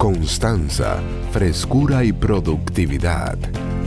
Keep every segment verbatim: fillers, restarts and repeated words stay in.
Constanza, frescura y productividad.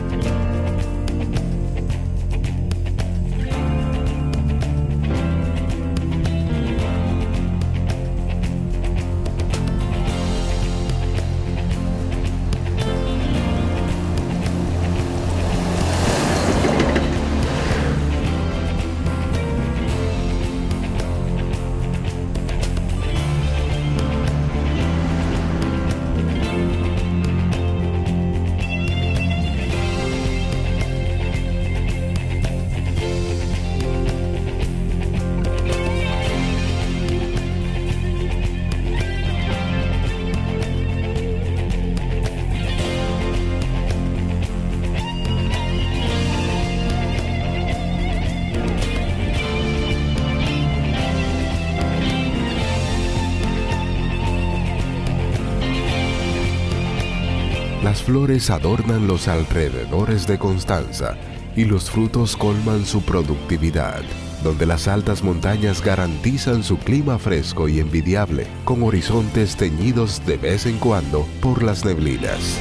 Las flores adornan los alrededores de Constanza y los frutos colman su productividad, donde las altas montañas garantizan su clima fresco y envidiable, con horizontes teñidos de vez en cuando por las neblinas.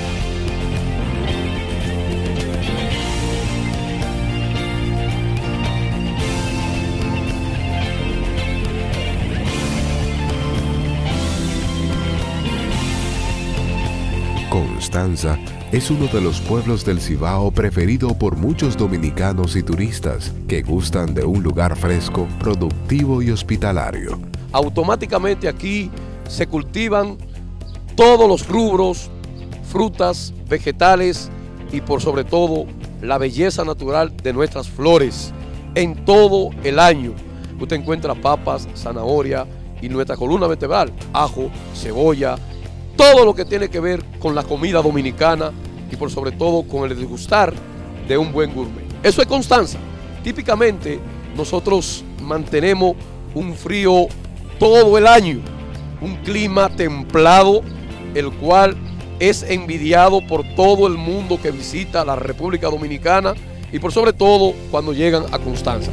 Constanza es uno de los pueblos del Cibao preferido por muchos dominicanos y turistas que gustan de un lugar fresco, productivo y hospitalario. Automáticamente aquí se cultivan todos los rubros, frutas, vegetales y por sobre todo la belleza natural de nuestras flores en todo el año. Usted encuentra papas, zanahoria y nuestra columna vertebral, ajo, cebolla, todo lo que tiene que ver con la comida dominicana y por sobre todo con el degustar de un buen gourmet. Eso es Constanza. Típicamente nosotros mantenemos un frío todo el año, un clima templado, el cual es envidiado por todo el mundo que visita la República Dominicana y por sobre todo cuando llegan a Constanza.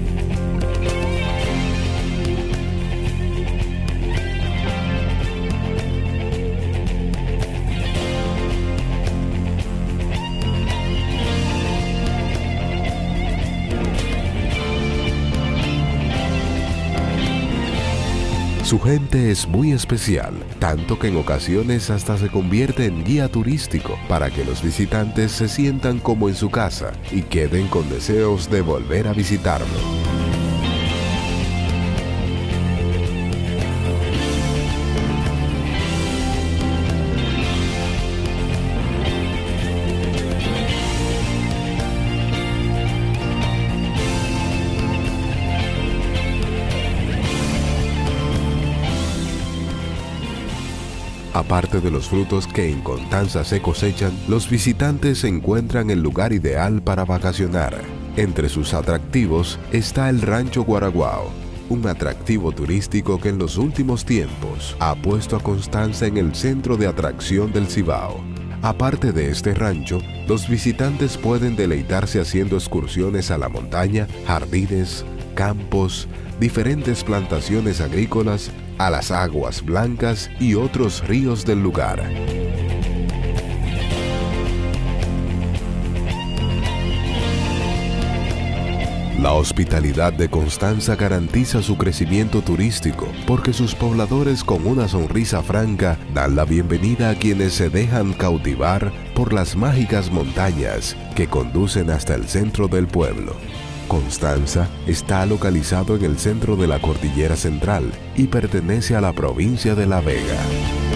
Su gente es muy especial, tanto que en ocasiones hasta se convierte en guía turístico para que los visitantes se sientan como en su casa y queden con deseos de volver a visitarlo. Aparte de los frutos que en Constanza se cosechan, los visitantes encuentran el lugar ideal para vacacionar. Entre sus atractivos está el Rancho Guaraguao, un atractivo turístico que en los últimos tiempos ha puesto a Constanza en el centro de atracción del Cibao. Aparte de este rancho, los visitantes pueden deleitarse haciendo excursiones a la montaña, jardines, campos, diferentes plantaciones agrícolas, a las aguas blancas y otros ríos del lugar. La hospitalidad de Constanza garantiza su crecimiento turístico porque sus pobladores con una sonrisa franca dan la bienvenida a quienes se dejan cautivar por las mágicas montañas que conducen hasta el centro del pueblo. Constanza está localizado en el centro de la Cordillera Central y pertenece a la provincia de La Vega.